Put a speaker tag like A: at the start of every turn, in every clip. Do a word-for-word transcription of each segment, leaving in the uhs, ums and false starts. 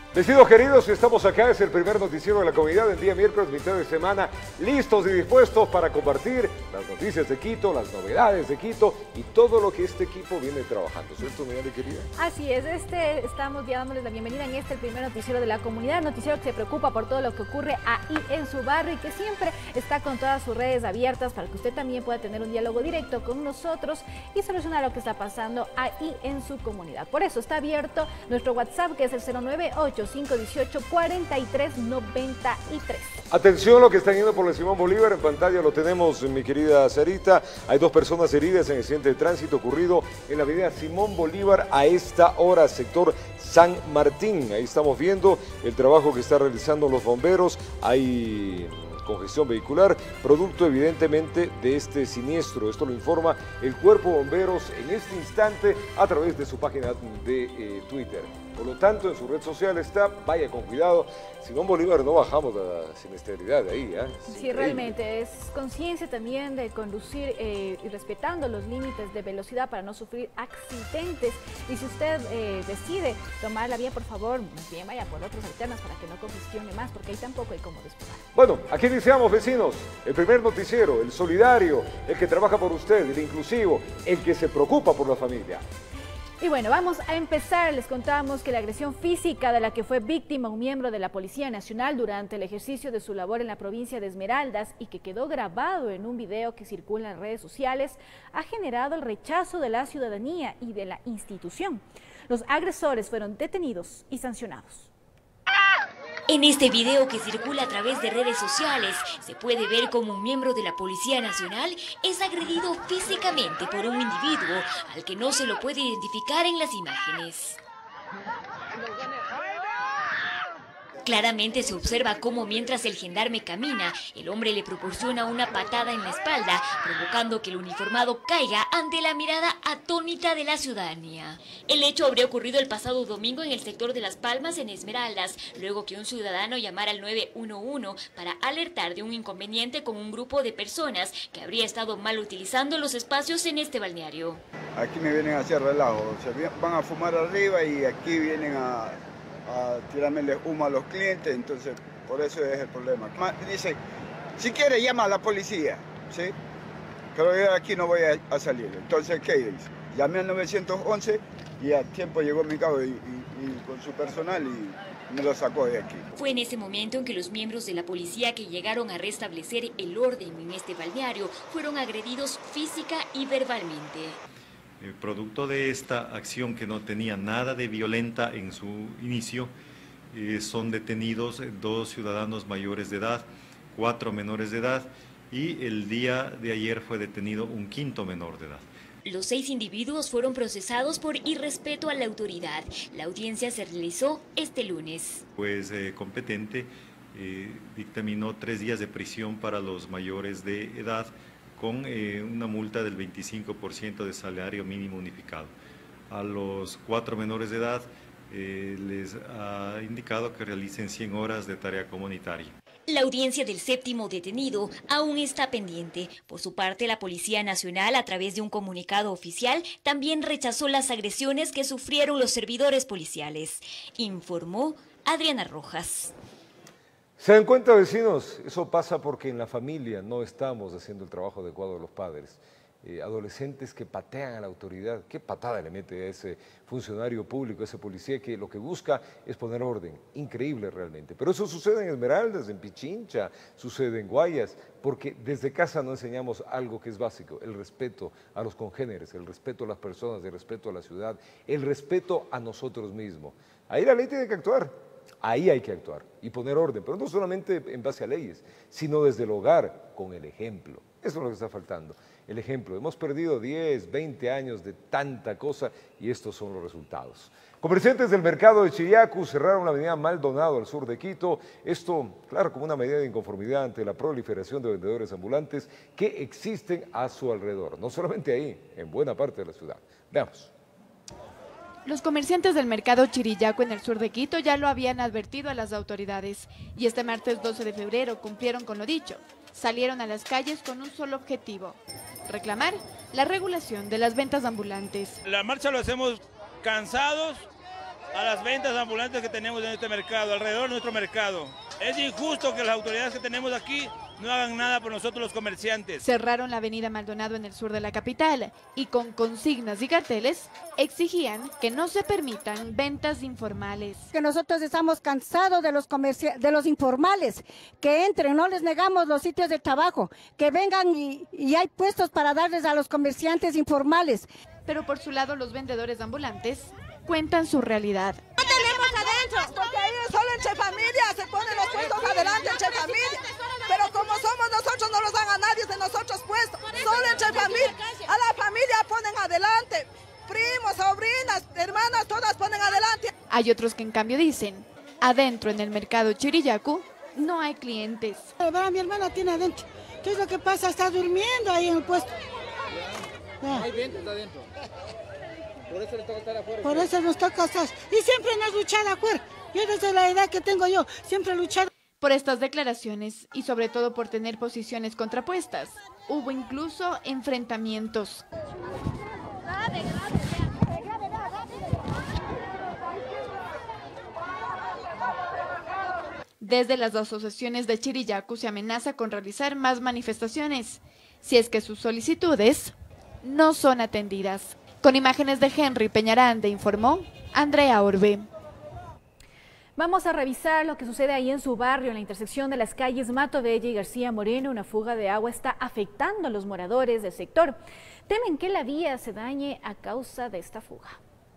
A: Vecinos queridos, estamos acá, es el primer noticiero de la comunidad el día miércoles, mitad de semana, listos y dispuestos para compartir las noticias de Quito, las novedades de Quito y todo lo que este equipo viene trabajando. ¿Cierto, mi Ale querida?
B: Así es, este, estamos ya dándoles la bienvenida en este el primer noticiero de la comunidad, noticiero que se preocupa por todo lo que ocurre ahí en su barrio y que siempre está con todas sus redes abiertas para que usted también pueda tener un diálogo directo con nosotros y solucionar lo que está pasando ahí en su comunidad. Por eso está abierto nuestro WhatsApp, que es el cero nueve ocho, cinco uno ocho, cuatro tres nueve tres.
A: Atención, lo que están yendo por la Simón Bolívar, en pantalla lo tenemos, mi querida Sarita. Hay dos personas heridas en accidente de tránsito ocurrido en la avenida Simón Bolívar a esta hora, sector San Martín. Ahí estamos viendo el trabajo que están realizando los bomberos. Hay congestión vehicular, producto evidentemente de este siniestro. Esto lo informa el Cuerpo de Bomberos en este instante a través de su página de eh, Twitter. Por lo tanto, en su red social está, vaya con cuidado, Simón Bolívar no bajamos la siniestralidad de ahí. ¿eh?
B: Sí, increíble. Realmente, es conciencia también de conducir eh, y respetando los límites de velocidad para no sufrir accidentes. Y si usted eh, decide tomar la vía, por favor, bien vaya por otras alternas para que no congestione más, porque ahí tampoco hay cómo despegar.
A: Bueno, aquí iniciamos, vecinos, el primer noticiero, el solidario, el que trabaja por usted, el inclusivo, el que se preocupa por la familia.
B: Y bueno, vamos a empezar. Les contamos que la agresión física de la que fue víctima un miembro de la Policía Nacional durante el ejercicio de su labor en la provincia de Esmeraldas y que quedó grabado en un video que circula en redes sociales ha generado el rechazo de la ciudadanía y de la institución. Los agresores fueron detenidos y sancionados.
C: En este video que circula a través de redes sociales, se puede ver cómo un miembro de la Policía Nacional es agredido físicamente por un individuo al que no se lo puede identificar en las imágenes. Claramente se observa cómo mientras el gendarme camina, el hombre le proporciona una patada en la espalda, provocando que el uniformado caiga ante la mirada atónita de la ciudadanía. El hecho habría ocurrido el pasado domingo en el sector de Las Palmas, en Esmeraldas, luego que un ciudadano llamara al nueve uno uno para alertar de un inconveniente con un grupo de personas que habría estado mal utilizando los espacios en este balneario.
D: Aquí me vienen a hacer relajo, se van a fumar arriba y aquí vienen a... a tirarme humo a los clientes, entonces por eso es el problema. Dice, si quiere llama a la policía, ¿sí? Pero yo aquí no voy a, a salir. Entonces, ¿qué dice? Llamé al nueve once y a tiempo llegó mi cabo y, y, y con su personal y me lo sacó de aquí.
C: Fue en ese momento en que los miembros de la policía que llegaron a restablecer el orden en este balneario fueron agredidos física y verbalmente.
E: El producto de esta acción, que no tenía nada de violenta en su inicio, eh, son detenidos dos ciudadanos mayores de edad, cuatro menores de edad, y el día de ayer fue detenido un quinto menor de edad.
C: Los seis individuos fueron procesados por irrespeto a la autoridad. La audiencia se realizó este lunes.
E: Pues eh, competente eh, dictaminó tres días de prisión para los mayores de edad, con eh, una multa del veinticinco por ciento de salario mínimo unificado. A los cuatro menores de edad eh, les ha indicado que realicen cien horas de tarea comunitaria.
C: La audiencia del séptimo detenido aún está pendiente. Por su parte, la Policía Nacional, a través de un comunicado oficial, también rechazó las agresiones que sufrieron los servidores policiales. Informó Adriana Rojas.
A: ¿Se dan cuenta, vecinos? Eso pasa porque en la familia no estamos haciendo el trabajo adecuado de los padres. Eh, adolescentes que patean a la autoridad. ¿Qué patada le mete a ese funcionario público, a ese policía que lo que busca es poner orden? Increíble realmente. Pero eso sucede en Esmeraldas, en Pichincha, sucede en Guayas, porque desde casa no enseñamos algo que es básico, el respeto a los congéneres, el respeto a las personas, el respeto a la ciudad, el respeto a nosotros mismos. Ahí la ley tiene que actuar. Ahí hay que actuar y poner orden, pero no solamente en base a leyes, sino desde el hogar, con el ejemplo. Eso es lo que está faltando, el ejemplo. Hemos perdido diez, veinte años de tanta cosa y estos son los resultados. Comerciantes del mercado de Chiriacu cerraron la avenida Maldonado al sur de Quito. Esto, claro, como una medida de inconformidad ante la proliferación de vendedores ambulantes que existen a su alrededor. No solamente ahí, en buena parte de la ciudad. Veamos.
F: Los comerciantes del mercado Chirillaco en el sur de Quito ya lo habían advertido a las autoridades y este martes doce de febrero cumplieron con lo dicho. Salieron a las calles con un solo objetivo: reclamar la regulación de las ventas ambulantes.
G: La marcha lo hacemos cansados a las ventas ambulantes que tenemos en este mercado, alrededor de nuestro mercado. Es injusto que las autoridades que tenemos aquí no hagan nada por nosotros los comerciantes.
F: Cerraron la avenida Maldonado en el sur de la capital y con consignas y carteles exigían que no se permitan ventas informales.
H: Que nosotros estamos cansados de los, de los informales, que entren, no les negamos los sitios de trabajo, que vengan y, y hay puestos para darles a los comerciantes informales.
F: Pero por su lado los vendedores ambulantes cuentan su realidad.
I: No tenemos adentro, porque ahí solo entre familia se ponen los puestos adelante entre familia, pero como somos nosotros no los dan a nadie de nosotros puestos, solo entre familia, a la familia ponen adelante, primos, sobrinas, hermanas, todas ponen adelante.
F: Hay otros que en cambio dicen, adentro en el mercado Chirillacu no hay clientes.
J: Ahora mi hermana tiene adentro, ¿qué es lo que pasa? Está durmiendo ahí en el puesto.
K: No hay ventas adentro. Por eso le toca estar afuera.
J: Por eso nos toca estar. Y siempre nos luchar afuera. Yo desde la edad que tengo yo, siempre he luchado.
F: Por estas declaraciones y sobre todo por tener posiciones contrapuestas, hubo incluso enfrentamientos. Desde las asociaciones de Chirillacu se amenaza con realizar más manifestaciones, si es que sus solicitudes no son atendidas. Con imágenes de Henry Peñarande, informó Andrea Orbe.
B: Vamos a revisar lo que sucede ahí en su barrio, en la intersección de las calles Mato Bella y García Moreno. Una fuga de agua está afectando a los moradores del sector. Temen que la vía se dañe a causa de esta fuga.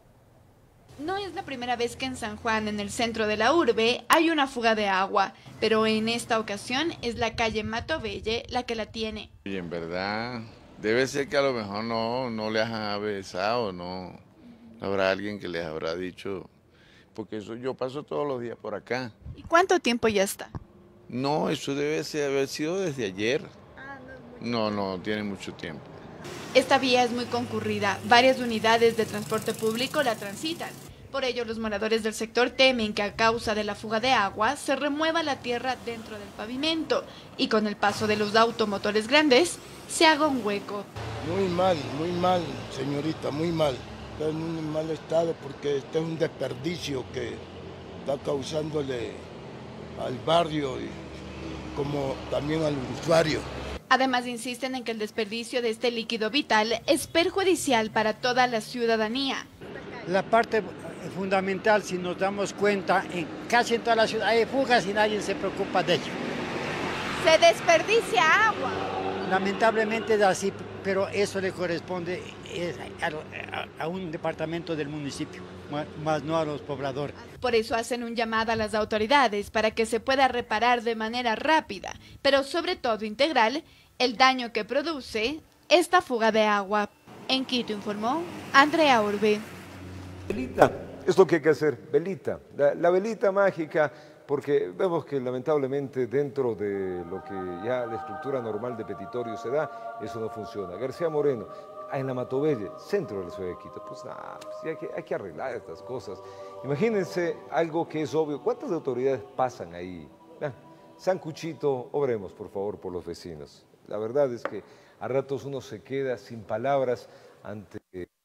F: No es la primera vez que en San Juan, en el centro de la urbe, hay una fuga de agua, pero en esta ocasión es la calle Mato Bella la que la tiene.
L: Y en verdad, debe ser que a lo mejor no, no les han avisado, no habrá alguien que les habrá dicho, porque eso yo paso todos los días por acá.
F: ¿Y cuánto tiempo ya está?
L: No, eso debe ser, haber sido desde ayer. No, no, tiene mucho tiempo.
F: Esta vía es muy concurrida, varias unidades de transporte público la transitan. Por ello, los moradores del sector temen que a causa de la fuga de agua se remueva la tierra dentro del pavimento y con el paso de los automotores grandes se haga un hueco.
M: Muy mal, muy mal, señorita, muy mal. Está en un mal estado porque este es un desperdicio que está causándole al barrio y como también al usuario.
F: Además, insisten en que el desperdicio de este líquido vital es perjudicial para toda la ciudadanía.
N: La parte fundamental, si nos damos cuenta, en casi en toda la ciudad hay fugas y nadie se preocupa de ello.
I: Se desperdicia agua.
N: Lamentablemente es así, pero eso le corresponde a, a un departamento del municipio, más no a los pobladores.
F: Por eso hacen un llamado a las autoridades para que se pueda reparar de manera rápida, pero sobre todo integral, el daño que produce esta fuga de agua. En Quito informó Andrea Orbe.
A: Velita, es lo que hay que hacer, velita, la, la velita mágica, porque vemos que lamentablemente dentro de lo que ya la estructura normal de petitorio se da, eso no funciona. García Moreno, en la Mato Bella, centro de la ciudad de Quito, pues nada, pues hay, que, hay que arreglar estas cosas. Imagínense algo que es obvio, ¿cuántas autoridades pasan ahí? Ah, Sancuchito, obremos por favor por los vecinos. La verdad es que a ratos uno se queda sin palabras ante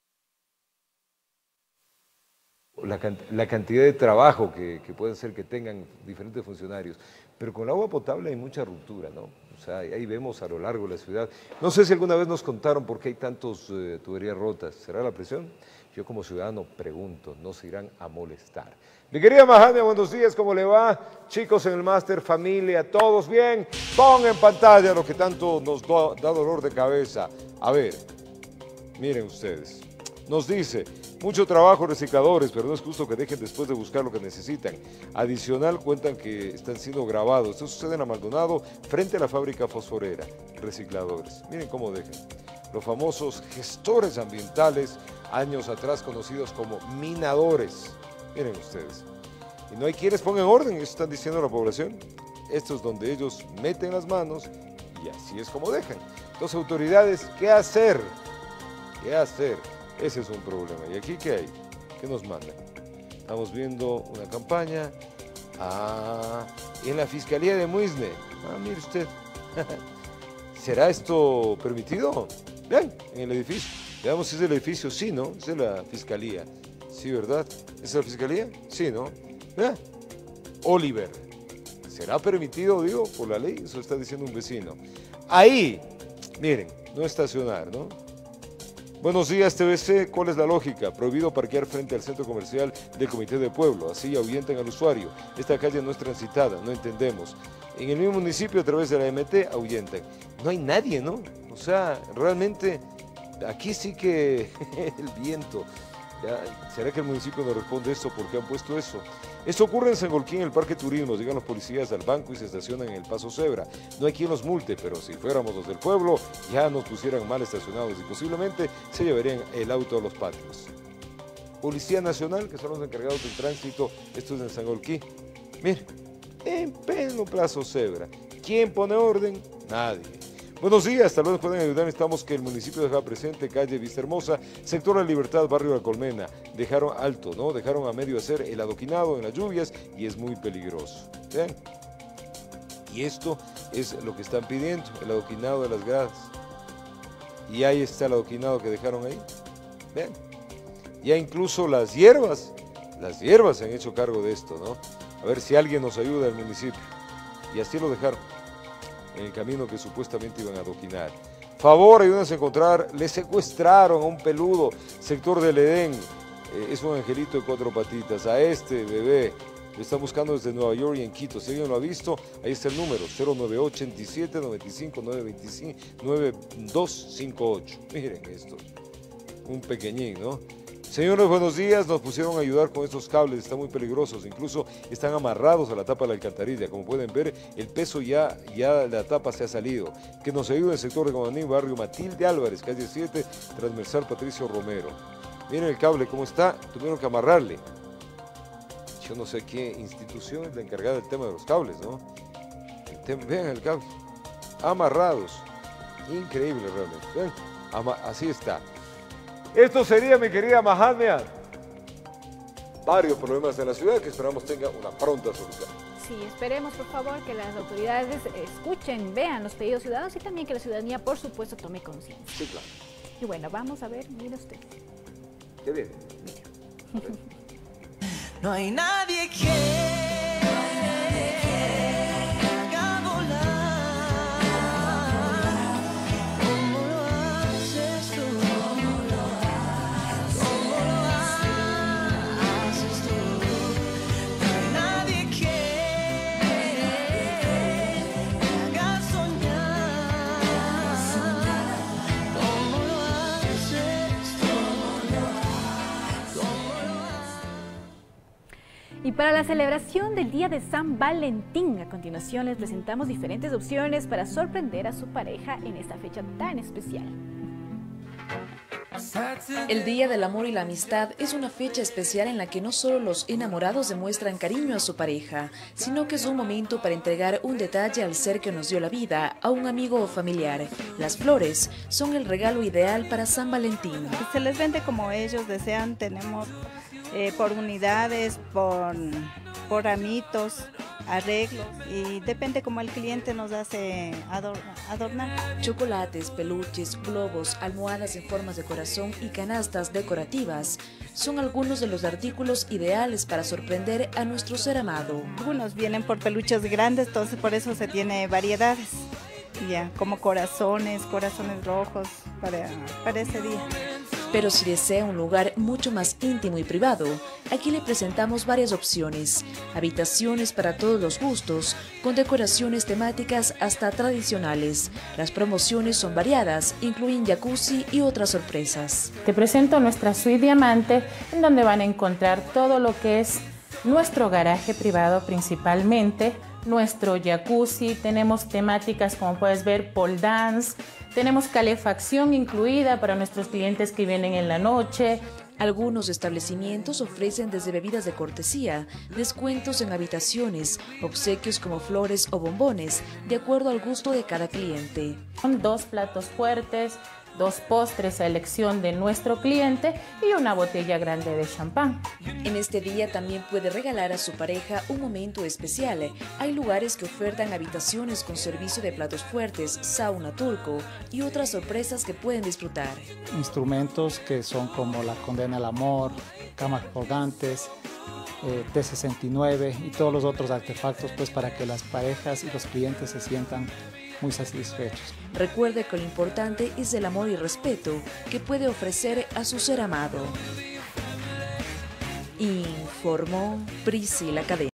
A: la, la cantidad de trabajo que, que puede ser que tengan diferentes funcionarios. Pero con el agua potable hay mucha ruptura, ¿no? O sea, ahí vemos a lo largo de la ciudad. No sé si alguna vez nos contaron por qué hay tantas eh, tuberías rotas. ¿Será la presión? Yo como ciudadano pregunto, no se irán a molestar. Mi querida Mahania, buenos días, ¿cómo le va? Chicos en el máster, familia, ¿todos bien? Pon en pantalla lo que tanto nos da, da dolor de cabeza. A ver, miren ustedes. Nos dice, mucho trabajo recicladores, pero no es justo que dejen después de buscar lo que necesitan. Adicional, cuentan que están siendo grabados. Esto sucede en Maldonado, frente a la fábrica fosforera. Recicladores, miren cómo dejan. Los famosos gestores ambientales, años atrás conocidos como minadores. Miren ustedes. Y no hay quienes pongan orden, eso están diciendo la población. Esto es donde ellos meten las manos y así es como dejan. Entonces, autoridades, ¿qué hacer? ¿Qué hacer? Ese es un problema. ¿Y aquí qué hay? ¿Qué nos mandan? Estamos viendo una campaña ah, en la Fiscalía de Muisne. Ah, mire usted. ¿Será esto permitido? Vean, en el edificio. Veamos si es el edificio. Sí, ¿no? Es de la Fiscalía. Sí, ¿verdad? ¿Es la fiscalía? Sí, ¿no? ¿Eh? Oliver. ¿Será permitido, digo, por la ley? Eso está diciendo un vecino. Ahí, miren, no estacionar, ¿no? Buenos días, T V C. ¿Cuál es la lógica? Prohibido parquear frente al centro comercial del Comité de Pueblo. Así ahuyentan al usuario. Esta calle no es transitada, no entendemos. En el mismo municipio, a través de la M T, ahuyentan. No hay nadie, ¿no? O sea, realmente, aquí sí que el viento. ¿Ya? ¿Será que el municipio no responde esto? ¿Por qué han puesto eso? Esto ocurre en Sangolquí, en el Parque Turismo. Llegan los policías al banco y se estacionan en el Paso Cebra. No hay quien los multe, pero si fuéramos los del pueblo, ya nos pusieran mal estacionados y posiblemente se llevarían el auto a los patios. Policía Nacional, que son los encargados del tránsito, esto es en Sangolquí. Miren, en pleno Paso Cebra. ¿Quién pone orden? Nadie. Buenos días, tal vez nos pueden ayudar. Necesitamos que el municipio deja presente calle Vista Hermosa, sector La Libertad, barrio La Colmena. Dejaron alto, ¿no? Dejaron a medio hacer el adoquinado en las lluvias y es muy peligroso. ¿Ven? Y esto es lo que están pidiendo, el adoquinado de las gradas. Y ahí está el adoquinado que dejaron ahí. ¿Ven? Ya incluso las hierbas, las hierbas se han hecho cargo de esto, ¿no? A ver si alguien nos ayuda al municipio. Y así lo dejaron en el camino que supuestamente iban a adoquinar. Favor, ayúdense a encontrar, le secuestraron a un peludo, sector del Edén, eh, es un angelito de cuatro patitas, a este bebé, lo están buscando desde Nueva York y en Quito. Si alguien lo ha visto, ahí está el número, cero nueve ocho siete nueve cinco nueve dos cinco ocho. Miren esto, un pequeñín, ¿no? Señores, buenos días, nos pusieron a ayudar con estos cables, están muy peligrosos, incluso están amarrados a la tapa de la alcantarilla. Como pueden ver, el peso ya, ya la tapa se ha salido. Que nos ayude el sector de Comaní, barrio Matilde Álvarez, calle siete, transversal Patricio Romero. Miren el cable cómo está, tuvieron que amarrarle. Yo no sé qué institución es la encargada del tema de los cables, ¿no? El tema, vean el cable, amarrados, increíble realmente, ¿ven? Ama, así está. Esto sería, mi querida Mahania, varios problemas de la ciudad que esperamos tenga una pronta solución.
B: Sí, esperemos por favor que las autoridades escuchen, vean los pedidos ciudadanos y también que la ciudadanía, por supuesto, tome conciencia.
A: Sí, claro.
B: Y bueno, vamos a ver, mire usted.
A: Qué bien.
B: Mira.
O: No hay nadie que...
B: Y para la celebración del Día de San Valentín, a continuación les presentamos diferentes opciones para sorprender a su pareja en esta fecha tan especial.
P: El Día del Amor y la Amistad es una fecha especial en la que no solo los enamorados demuestran cariño a su pareja, sino que es un momento para entregar un detalle al ser que nos dio la vida, a un amigo o familiar. Las flores son el regalo ideal para San Valentín.
Q: Se les vende como ellos desean, tenemos eh, por unidades, por, por ramitos, arreglos, y depende como el cliente nos hace ador adornar.
P: Chocolates, peluches, globos, almohadas en formas de corazón y canastas decorativas son algunos de los artículos ideales para sorprender a nuestro ser amado.
Q: Algunos vienen por peluches grandes, entonces por eso se tiene variedades, ya, como corazones, corazones rojos para, para ese día.
P: Pero si desea un lugar mucho más íntimo y privado, aquí le presentamos varias opciones. Habitaciones para todos los gustos, con decoraciones temáticas hasta tradicionales. Las promociones son variadas, incluyen jacuzzi y otras sorpresas.
R: Te presento nuestra suite diamante, en donde van a encontrar todo lo que es nuestro garaje privado principalmente, nuestro jacuzzi, tenemos temáticas como puedes ver, pole dance, tenemos calefacción incluida para nuestros clientes que vienen en la noche.
P: Algunos establecimientos ofrecen desde bebidas de cortesía, descuentos en habitaciones, obsequios como flores o bombones, de acuerdo al gusto de cada cliente.
R: Son dos platos fuertes, dos postres a elección de nuestro cliente y una botella grande de champán.
P: En este día también puede regalar a su pareja un momento especial. Hay lugares que ofertan habitaciones con servicio de platos fuertes, sauna turco y otras sorpresas que pueden disfrutar.
S: Instrumentos que son como la condena al amor, camas colgantes, eh, T sesenta y nueve y todos los otros artefactos pues para que las parejas y los clientes se sientan muy satisfechos.
P: Recuerde que lo importante es el amor y respeto que puede ofrecer a su ser amado. Informó Priscila Cadena.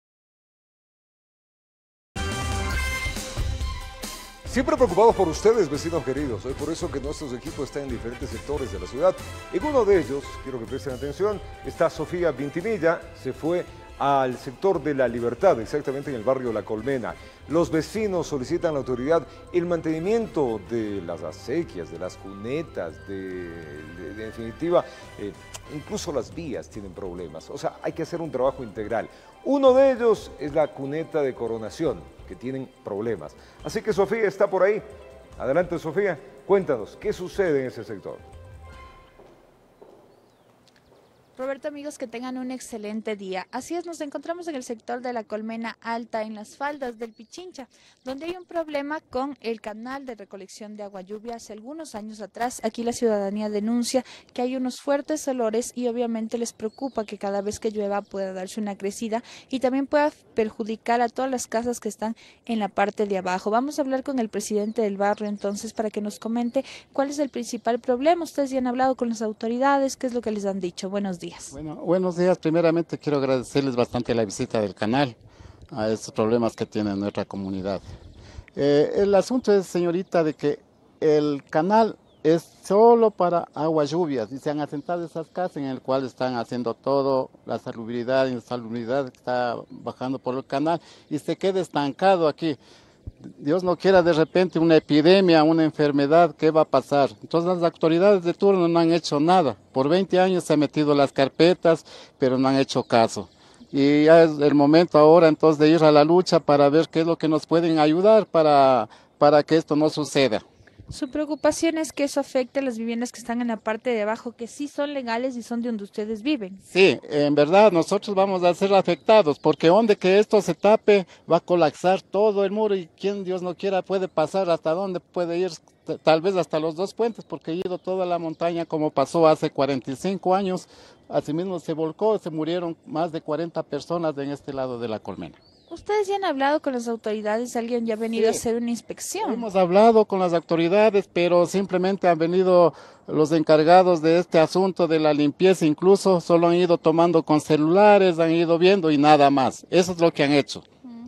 A: Siempre preocupados por ustedes, vecinos queridos. Es por eso que nuestros equipos están en diferentes sectores de la ciudad. En uno de ellos, quiero que presten atención, está Sofía Vintimilla, se fue al sector de La Libertad, exactamente en el barrio La Colmena. Los vecinos solicitan a la autoridad el mantenimiento de las acequias, de las cunetas, de, de, de definitiva, eh, incluso las vías tienen problemas. O sea, hay que hacer un trabajo integral. Uno de ellos es la cuneta de Coronación, que tienen problemas. Así que Sofía está por ahí. Adelante, Sofía, cuéntanos, ¿qué sucede en ese sector?
F: Roberto, amigos, que tengan un excelente día. Así es, nos encontramos en el sector de La Colmena Alta, en las faldas del Pichincha, donde hay un problema con el canal de recolección de agua lluvia. Hace algunos años atrás, aquí la ciudadanía denuncia que hay unos fuertes olores y obviamente les preocupa que cada vez que llueva pueda darse una crecida y también pueda perjudicar a todas las casas que están en la parte de abajo. Vamos a hablar con el presidente del barrio entonces para que nos comente cuál es el principal problema. Ustedes ya han hablado con las autoridades, ¿qué es lo que les han dicho? Buenos días.
T: Bueno, buenos días. Primeramente quiero agradecerles bastante la visita del canal a estos problemas que tiene nuestra comunidad. Eh, el asunto es, señorita, de que el canal es solo para agua lluvias y se han asentado esas casas en el cual están haciendo todo, la salubridad y la salubridad que está bajando por el canal y se queda estancado aquí. Dios no quiera de repente una epidemia, una enfermedad, ¿qué va a pasar? Entonces las autoridades de turno no han hecho nada. Por veinte años se han metido las carpetas, pero no han hecho caso. Y ya es el momento ahora entonces de ir a la lucha para ver qué es lo que nos pueden ayudar para, para que esto no suceda.
F: Su preocupación es que eso afecte a las viviendas que están en la parte de abajo, que sí son legales y son de donde ustedes viven.
T: Sí, en verdad nosotros vamos a ser afectados, porque donde que esto se tape va a colapsar todo el muro y quien Dios no quiera puede pasar hasta donde puede ir, tal vez hasta los dos puentes, porque he ido toda la montaña como pasó hace cuarenta y cinco años, asimismo se volcó, se murieron más de cuarenta personas en este lado de La Colmena.
F: Ustedes ya han hablado con las autoridades, alguien ya ha venido sí. a hacer una inspección.
T: Hemos hablado con las autoridades, pero simplemente han venido los encargados de este asunto de la limpieza, incluso solo han ido tomando con celulares, han ido viendo y nada más. Eso es lo que han hecho.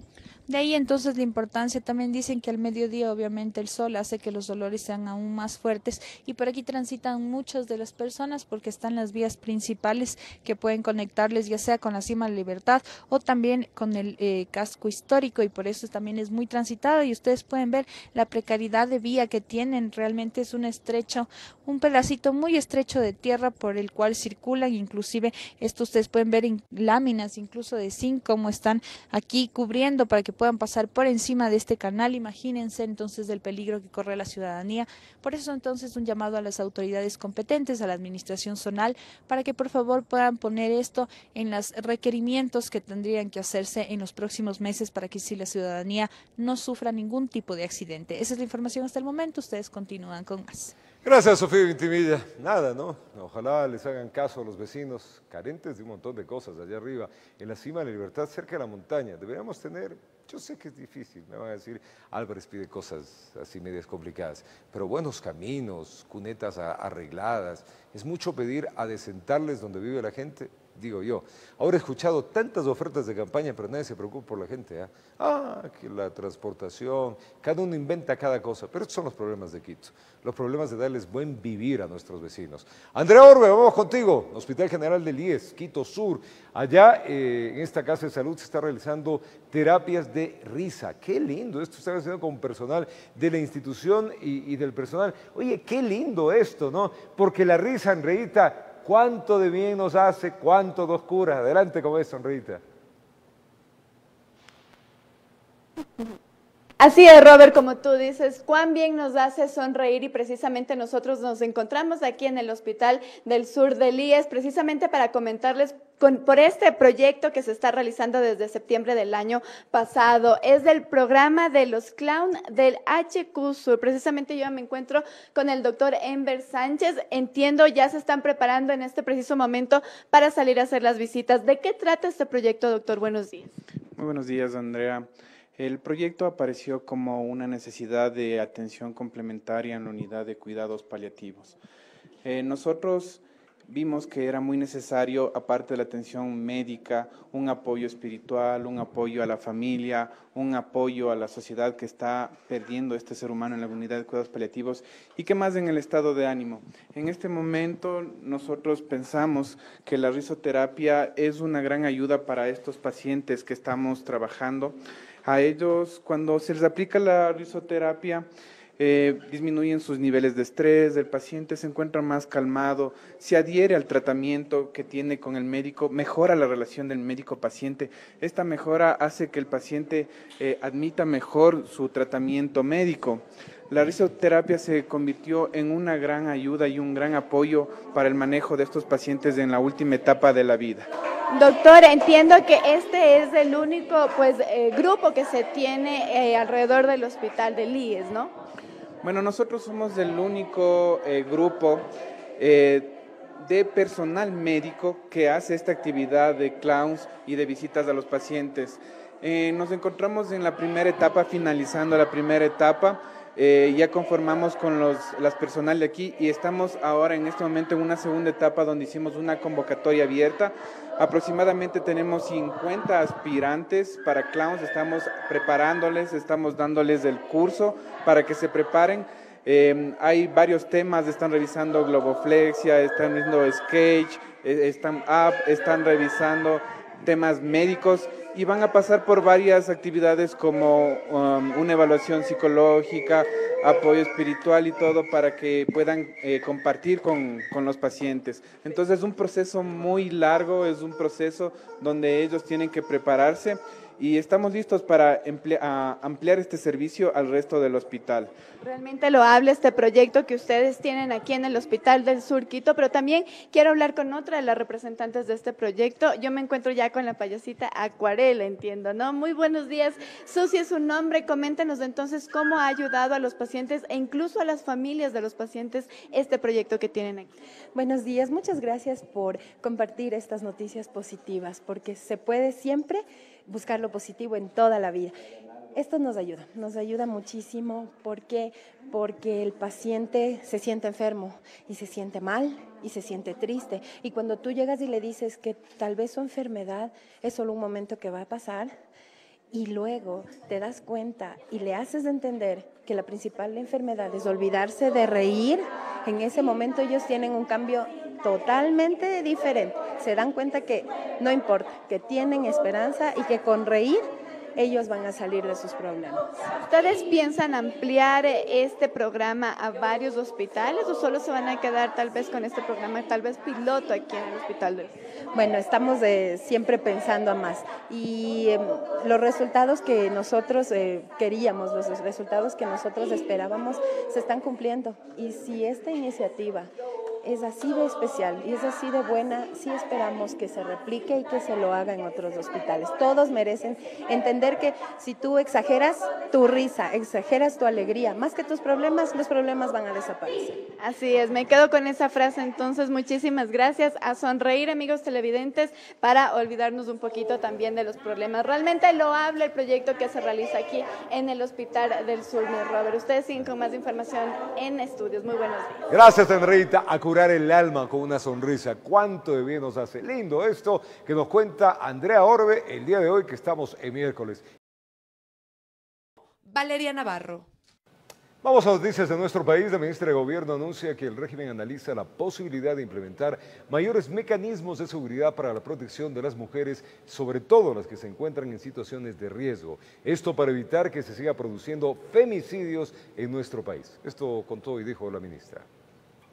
F: De ahí entonces la importancia, también dicen que al mediodía obviamente el sol hace que los olores sean aún más fuertes y por aquí transitan muchas de las personas porque están las vías principales que pueden conectarles ya sea con la Cima de la Libertad o también con el eh, casco histórico y por eso también es muy transitado y ustedes pueden ver la precariedad de vía que tienen, realmente es un estrecho, un pedacito muy estrecho de tierra por el cual circulan, inclusive esto ustedes pueden ver en láminas incluso de zinc como están aquí cubriendo para que puedan pasar por encima de este canal. Imagínense entonces del peligro que corre la ciudadanía. Por eso entonces un llamado a las autoridades competentes, a la administración zonal, para que por favor puedan poner esto en los requerimientos que tendrían que hacerse en los próximos meses para que si la ciudadanía no sufra ningún tipo de accidente. Esa es la información hasta el momento. Ustedes continúan con más.
A: Gracias, Sofía Vintimilla. Nada, ¿no? Ojalá les hagan caso a los vecinos carentes de un montón de cosas allá arriba, en la Cima de la Libertad, cerca de la montaña. Deberíamos tener, yo sé que es difícil, me van a decir, Álvarez pide cosas así medias complicadas, pero buenos caminos, cunetas arregladas, es mucho pedir adecentarles donde vive la gente, digo yo. Ahora he escuchado tantas ofertas de campaña, pero nadie se preocupa por la gente. ¿eh? Ah, que la transportación, cada uno inventa cada cosa, pero estos son los problemas de Quito, los problemas de darles buen vivir a nuestros vecinos. Andrea Orbe, vamos contigo, Hospital General del I E S, Quito Sur. Allá eh, en esta casa de salud se está realizando terapias de risa. Qué lindo, esto está haciendo con personal de la institución y, y del personal. Oye, qué lindo esto, ¿no? Porque la risa, Andreita, cuánto de bien nos hace, cuánto nos cura. Adelante con eso, Sonrita.
F: Así es, Robert, como tú dices, cuán bien nos hace sonreír y precisamente nosotros nos encontramos aquí en el Hospital del Sur del I E S precisamente para comentarles Con, por este proyecto que se está realizando desde septiembre del año pasado. Es del programa de los clowns del H Q Sur. Precisamente yo me encuentro con el doctor Enver Sánchez. Entiendo, ya se están preparando en este preciso momento para salir a hacer las visitas. ¿De qué trata este proyecto, doctor? Buenos días.
U: Muy buenos días, Andrea. El proyecto apareció como una necesidad de atención complementaria en la unidad de cuidados paliativos. Eh, nosotros vimos que era muy necesario, aparte de la atención médica, un apoyo espiritual, un apoyo a la familia, un apoyo a la sociedad que está perdiendo este ser humano en la unidad de cuidados paliativos y que más en el estado de ánimo. En este momento nosotros pensamos que la risoterapia es una gran ayuda para estos pacientes que estamos trabajando. A ellos, cuando se les aplica la risoterapia, Eh, disminuyen sus niveles de estrés, el paciente se encuentra más calmado, se adhiere al tratamiento que tiene con el médico, mejora la relación del médico-paciente. Esta mejora hace que el paciente eh, admita mejor su tratamiento médico. La risoterapia se convirtió en una gran ayuda y un gran apoyo para el manejo de estos pacientes en la última etapa de la vida.
F: Doctor, entiendo que este es el único pues, eh, grupo que se tiene eh, alrededor del hospital del I E S, ¿no?
U: Bueno, nosotros somos el único eh, grupo eh, de personal médico que hace esta actividad de clowns y de visitas a los pacientes. Eh, nos encontramos en la primera etapa, finalizando la primera etapa. Eh, ya conformamos con los, las personal de aquí y estamos ahora en este momento en una segunda etapa donde hicimos una convocatoria abierta. Aproximadamente tenemos cincuenta aspirantes para clowns, estamos preparándoles, estamos dándoles el curso para que se preparen. Eh, hay varios temas, están revisando globoflexia, están viendo sketch, están up, están revisando temas médicos y van a pasar por varias actividades como um, una evaluación psicológica, apoyo espiritual y todo para que puedan eh, compartir con, con los pacientes. Entonces es un proceso muy largo, es un proceso donde ellos tienen que prepararse y estamos listos para ampliar este servicio al resto del hospital.
F: Realmente loable este proyecto que ustedes tienen aquí en el Hospital del Sur Quito, pero también quiero hablar con otra de las representantes de este proyecto. Yo me encuentro ya con la payasita Acuarela, entiendo, ¿no? Muy buenos días. Susi es su nombre. Coméntenos entonces cómo ha ayudado a los pacientes e incluso a las familias de los pacientes este proyecto que tienen aquí.
V: Buenos días. Muchas gracias por compartir estas noticias positivas, porque se puede siempre buscar lo positivo en toda la vida. Esto nos ayuda, nos ayuda muchísimo. ¿Por qué? Porque el paciente se siente enfermo y se siente mal y se siente triste. Y cuando tú llegas y le dices que tal vez su enfermedad es solo un momento que va a pasar y luego te das cuenta y le haces entender que la principal enfermedad es olvidarse de reír, en ese momento ellos tienen un cambio totalmente diferente. Se dan cuenta que no importa, que tienen esperanza y que con reír ellos van a salir de sus problemas.
F: ¿Ustedes piensan ampliar este programa a varios hospitales o solo se van a quedar tal vez con este programa, tal vez piloto aquí en el hospital del...
V: Bueno, estamos eh, siempre pensando a más y eh, los resultados que nosotros eh, queríamos, los resultados que nosotros esperábamos se están cumpliendo y si esta iniciativa es así de especial y es así de buena, sí esperamos que se replique y que se lo haga en otros hospitales. Todos merecen entender que si tú exageras tu risa, exageras tu alegría, más que tus problemas, los problemas van a desaparecer.
F: Así es, me quedo con esa frase entonces. Muchísimas gracias. A sonreír, amigos televidentes, para olvidarnos un poquito también de los problemas. Realmente loable el proyecto que se realiza aquí en el Hospital del Sur, mi Robert. Ustedes siguen con más información en estudios. Muy buenos días.
A: Gracias, Enrita. A curar el alma con una sonrisa. Cuánto de bien nos hace. Lindo esto que nos cuenta Andrea Orbe el día de hoy que estamos en miércoles.
W: Valeria Navarro.
A: Vamos a noticias de nuestro país. La ministra de Gobierno anuncia que el régimen analiza la posibilidad de implementar mayores mecanismos de seguridad para la protección de las mujeres, sobre todo las que se encuentran en situaciones de riesgo. Esto para evitar que se siga produciendo femicidios en nuestro país. Esto contó y dijo la ministra.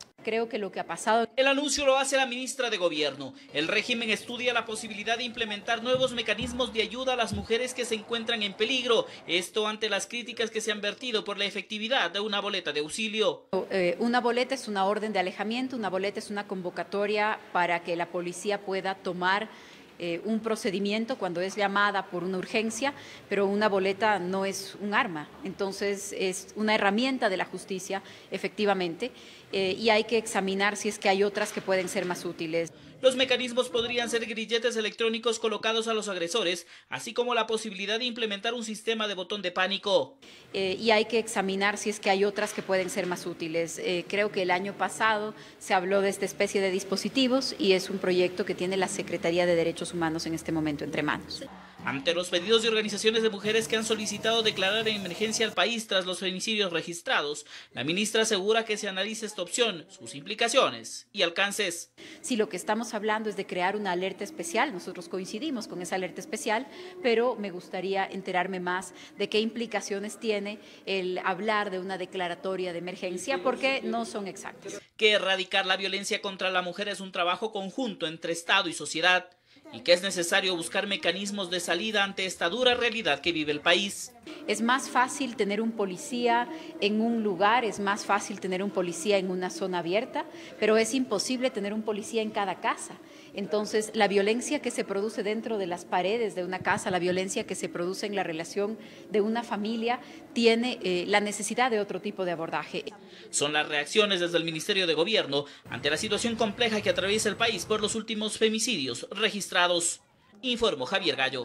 D: Creo que lo que ha pasado...
E: El anuncio lo hace la ministra de Gobierno. El régimen estudia la posibilidad de implementar nuevos mecanismos de ayuda a las mujeres que se encuentran en peligro. Esto ante las críticas que se han vertido por la efectividad de una boleta de auxilio.
D: Eh, una boleta es una orden de alejamiento, una boleta es una convocatoria para que la policía pueda tomar Eh, un procedimiento cuando es llamada por una urgencia, pero una boleta no es un arma, entonces es una herramienta de la justicia, efectivamente, eh, y hay que examinar si es que hay otras que pueden ser más útiles.
E: Los mecanismos podrían ser grilletes electrónicos colocados a los agresores, así como la posibilidad de implementar un sistema de botón de pánico.
D: Eh, y hay que examinar si es que hay otras que pueden ser más útiles. Eh, creo que el año pasado se habló de esta especie de dispositivos y es un proyecto que tiene la Secretaría de Derechos Humanos en este momento entre manos.
E: Ante los pedidos de organizaciones de mujeres que han solicitado declarar en emergencia al país tras los feminicidios registrados, la ministra asegura que se analice esta opción, sus implicaciones y alcances.
D: Si lo que estamos hablando es de crear una alerta especial, nosotros coincidimos con esa alerta especial, pero me gustaría enterarme más de qué implicaciones tiene el hablar de una declaratoria de emergencia, porque no son exactas.
E: Que erradicar la violencia contra la mujer es un trabajo conjunto entre Estado y sociedad, y que es necesario buscar mecanismos de salida ante esta dura realidad que vive el país.
D: Es más fácil tener un policía en un lugar, es más fácil tener un policía en una zona abierta, pero es imposible tener un policía en cada casa. Entonces, la violencia que se produce dentro de las paredes de una casa, la violencia que se produce en la relación de una familia, tiene eh, la necesidad de otro tipo de abordaje.
E: Son las reacciones desde el Ministerio de Gobierno ante la situación compleja que atraviesa el país por los últimos femicidios registrados. Informó Javier Gallo.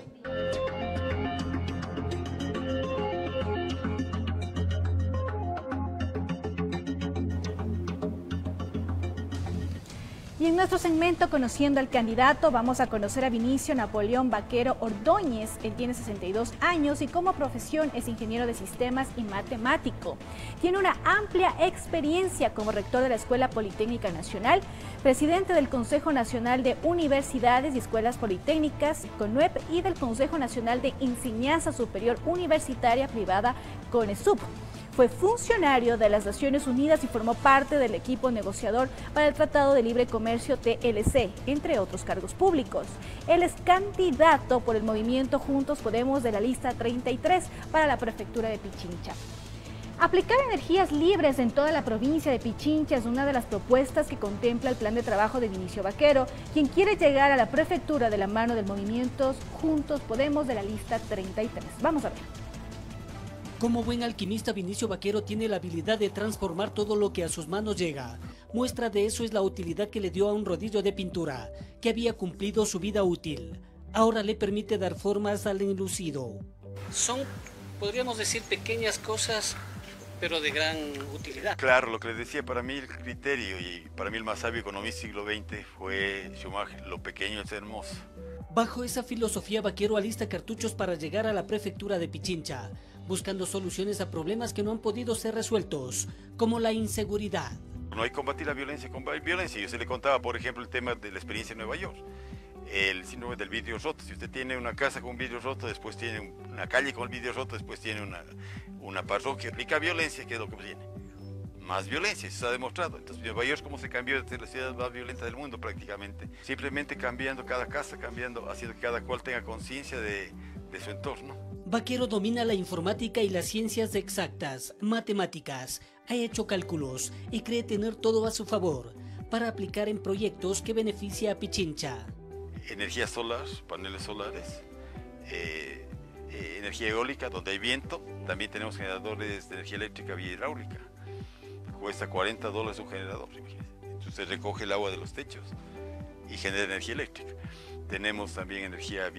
B: Y en nuestro segmento Conociendo al Candidato vamos a conocer a Vinicio Napoleón Vaquero Ordóñez. Él tiene sesenta y dos años y como profesión es ingeniero de sistemas y matemático. Tiene una amplia experiencia como rector de la Escuela Politécnica Nacional, presidente del Consejo Nacional de Universidades y Escuelas Politécnicas, CONUEP, y del Consejo Nacional de Enseñanza Superior Universitaria Privada, CONESUP. Fue funcionario de las Naciones Unidas y formó parte del equipo negociador para el Tratado de Libre Comercio T L C, entre otros cargos públicos. Él es candidato por el movimiento Juntos Podemos de la lista treinta y tres para la prefectura de Pichincha. Aplicar energías libres en toda la provincia de Pichincha es una de las propuestas que contempla el plan de trabajo de Vinicio Vaquero, quien quiere llegar a la prefectura de la mano del movimiento Juntos Podemos de la lista treinta y tres. Vamos a ver.
W: Como buen alquimista, Vinicio Vaquero tiene la habilidad de transformar todo lo que a sus manos llega. Muestra de eso es la utilidad que le dio a un rodillo de pintura, que había cumplido su vida útil. Ahora le permite dar formas al enlucido.
X: Son, podríamos decir, pequeñas cosas, pero de gran utilidad.
Y: Claro, lo que les decía, para mí el criterio y para mí el más sabio economista del siglo veinte fue Schumacher: lo pequeño es hermoso.
W: Bajo esa filosofía, Vaquero alista cartuchos para llegar a la prefectura de Pichincha, buscando soluciones a problemas que no han podido ser resueltos, como la inseguridad.
Y: No hay que combatir la violencia con violencia. Yo se le contaba, por ejemplo, el tema de la experiencia en Nueva York, el síndrome del vidrio roto. Si usted tiene una casa con vidrio roto, después tiene una calle con el vidrio roto, después tiene una, una parroquia rica violencia, ¿qué es lo que tiene? Más violencia, eso se ha demostrado. Entonces, Nueva York, ¿cómo se cambió de la ciudad más violenta del mundo prácticamente? Simplemente cambiando cada casa, cambiando, haciendo que cada cual tenga conciencia de, de su entorno.
W: Vaquero domina la informática y las ciencias exactas, matemáticas, ha hecho cálculos y cree tener todo a su favor para aplicar en proyectos que beneficia a Pichincha.
Y: Energía solar, paneles solares, eh, eh, energía eólica donde hay viento, también tenemos generadores de energía eléctrica vía hidráulica. Cuesta cuarenta dólares un generador, entonces recoge el agua de los techos y genera energía eléctrica. Tenemos también energía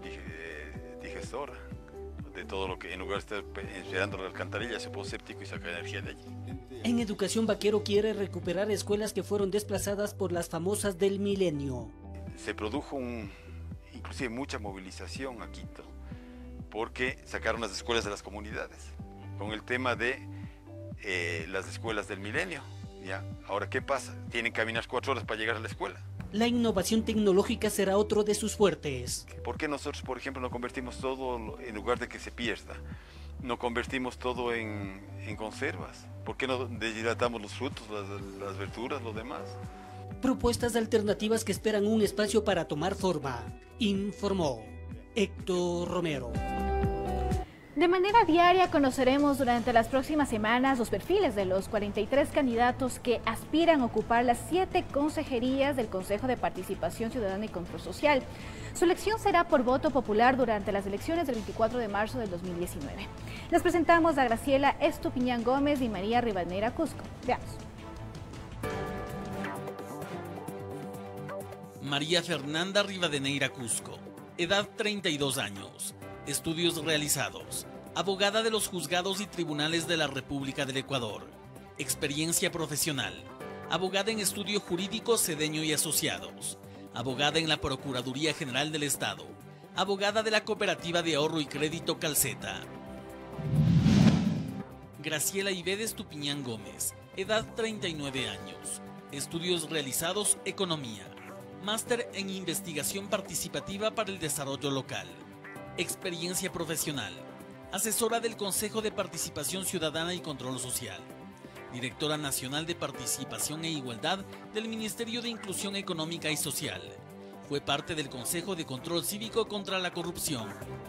Y: digestora, de todo lo que en lugar de estar esperando la alcantarilla se pone séptico y saca energía de allí.
W: En educación, Vaquero quiere recuperar escuelas que fueron desplazadas por las famosas del milenio.
Y: Se produjo un, inclusive mucha movilización a Quito, porque sacaron las escuelas de las comunidades, con el tema de eh, las escuelas del milenio. ¿Ya? Ahora, ¿qué pasa? Tienen que caminar cuatro horas para llegar a la escuela.
W: La innovación tecnológica será otro de sus fuertes.
Y: ¿Por qué nosotros, por ejemplo, no convertimos todo, en lugar de que se pierda, no convertimos todo en, en conservas? ¿Por qué no deshidratamos los frutos, las, las verduras, lo demás?
W: Propuestas alternativas que esperan un espacio para tomar forma, informó Héctor Romero.
B: De manera diaria conoceremos durante las próximas semanas los perfiles de los cuarenta y tres candidatos que aspiran a ocupar las siete consejerías del Consejo de Participación Ciudadana y Control Social. Su elección será por voto popular durante las elecciones del veinticuatro de marzo del dos mil diecinueve. Les presentamos a Graciela Estupiñán Gómez y María Rivadeneira Cusco. Veamos.
C: María Fernanda Rivadeneira Cusco, edad treinta y dos años, estudios realizados, abogada de los juzgados y tribunales de la República del Ecuador, experiencia profesional, abogada en estudio jurídico Cedeño y Asociados, abogada en la Procuraduría General del Estado, abogada de la Cooperativa de Ahorro y Crédito Calceta. Graciela Ivede Estupiñán Gómez, edad treinta y nueve años, estudios realizados Economía, máster en Investigación Participativa para el Desarrollo Local, experiencia profesional, asesora del Consejo de Participación Ciudadana y Control Social, directora nacional de Participación e Igualdad del Ministerio de Inclusión Económica y Social. Fue parte del Consejo de Control Cívico contra la Corrupción.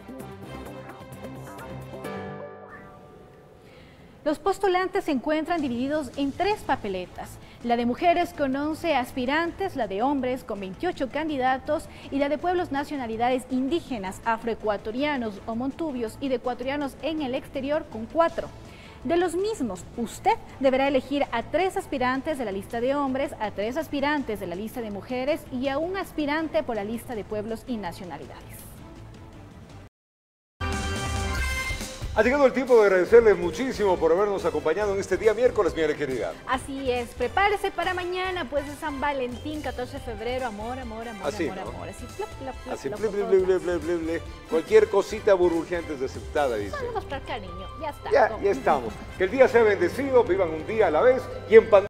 B: Los postulantes se encuentran divididos en tres papeletas. La de mujeres con once aspirantes, la de hombres con veintiocho candidatos y la de pueblos nacionalidades indígenas, afroecuatorianos o montubios y de ecuatorianos en el exterior con cuatro. De los mismos, usted deberá elegir a tres aspirantes de la lista de hombres, a tres aspirantes de la lista de mujeres y a un aspirante por la lista de pueblos y nacionalidades.
A: Ha llegado el tiempo de agradecerles muchísimo por habernos acompañado en este día miércoles, mi querida.
B: Así es, prepárese para mañana, pues es San Valentín, catorce de febrero, amor, amor, amor,
A: Así,
B: amor,
A: ¿no?
B: amor. Así, plop, plop, plop,
A: Así,
B: plop,
A: ble,
B: plop,
A: ble,
B: plop.
A: ble, ble, ble, ble. Cualquier cosita burbujeante es aceptada, dice.
B: Vamos a mostrar cariño, ya está.
A: Ya, ya estamos. Que el día sea bendecido, vivan un día a la vez y en pandemia.